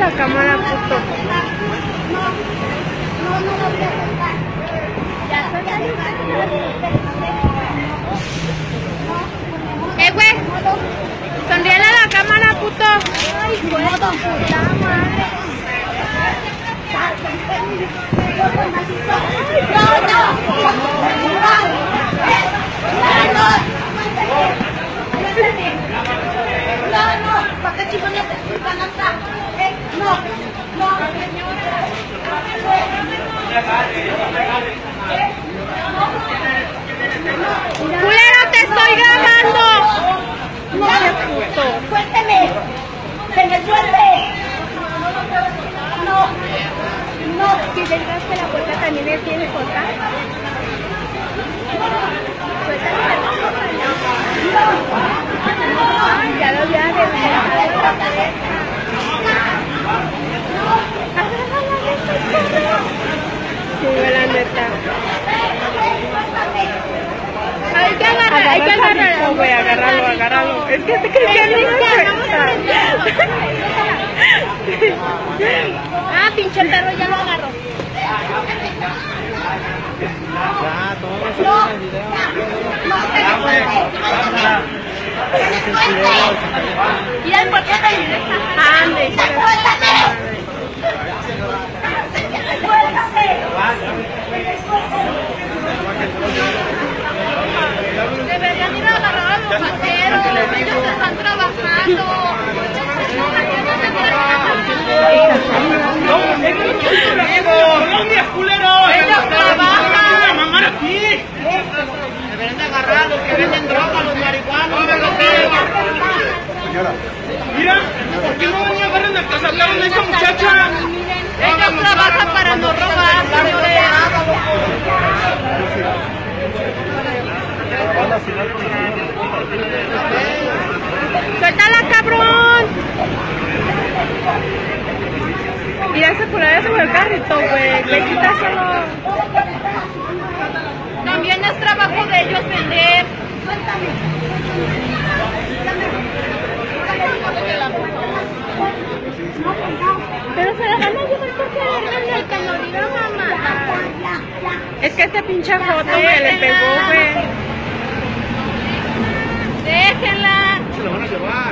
la cámara, puto. Güey. Sonríele a la cámara, puto. Ay, puta madre. ¡Culero, te estoy grabando! ¡No! ¡Suélteme! ¡Que me suelte! ¡No! ¡No! Si detrás de la puerta también le tiene que cortar. Ya lo voy a descargar. Sí, la neta. Hay que agarrarlo, güey, agárralo. Es que te crees que no me suelta. Ah, pinche perro, ya lo agarro. Ya, toma, No, el video. mira el porqué también está. Ande, Deberían ir a agarrar a los rateros. Ellos están trabajando. ¡Colombia, culero! ¡Ellos trabajan! ¡Mamá aquí! Deberían de agarrar a los que venden droga, los marihuanos. Mira, ¿por qué no venía a agarrar a sacaron a esta muchacha? Ellos trabajan para no robar, señores. ¡Suéltala, cabrón! Mira, esa culera sobre el carrito, güey. Le quítaselo. También es trabajo de ellos vender. Pero se la van a llevar porque el que no diga mamá. Es que este pinche joto, güey, le pegó, güey. Déjenla. Se lo van a llevar.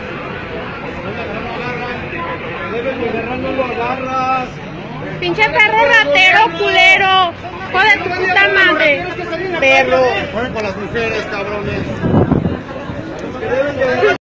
No lo agarras. Pinche perro ratero, culero. Joder, tu puta madre. Perro. Ponen con las mujeres, cabrones.